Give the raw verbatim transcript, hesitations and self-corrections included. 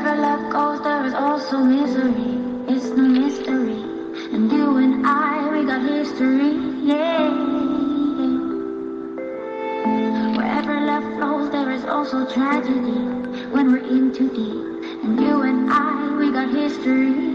Wherever love goes, there is also misery. It's no mystery. And you and I, we got history, yeah. Wherever love flows, there is also tragedy when we're in too deep. And you and I, we got history.